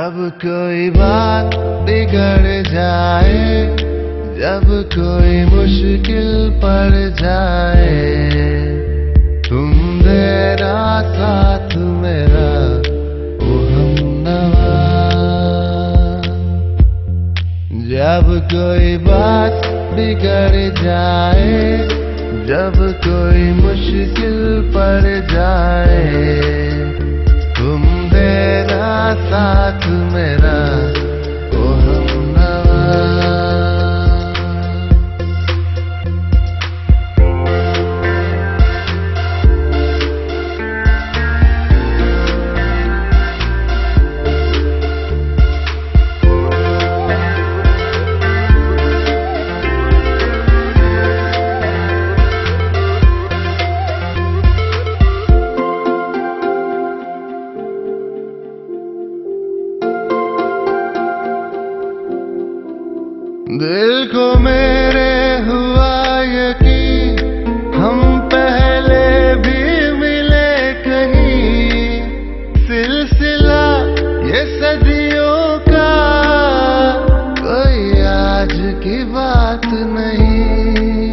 जब कोई बात बिगड़ जाए, जब कोई मुश्किल पड़ जाए, तुम देना साथ मेरा ओ हमनवा। जब कोई बात बिगड़ जाए, जब कोई मुश्किल पड़ जाए, तुम देना साथ मेरा ओ हमनवा। दिल को मेरे हुआ यकीन, हम पहले भी मिले कहीं। सिलसिला ये सदियों का, कोई आज की बात नहीं।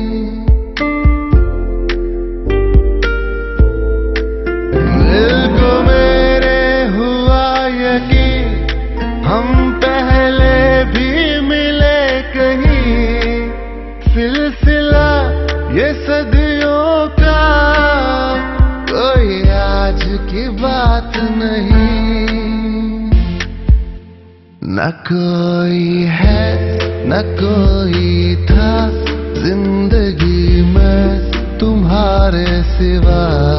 दिल को मेरे हुआ यकीन, हम पहले भी सिलसिला ये सदियों का, कोई आज की बात नहीं। न कोई है न कोई था जिंदगी में तुम्हारे सिवा।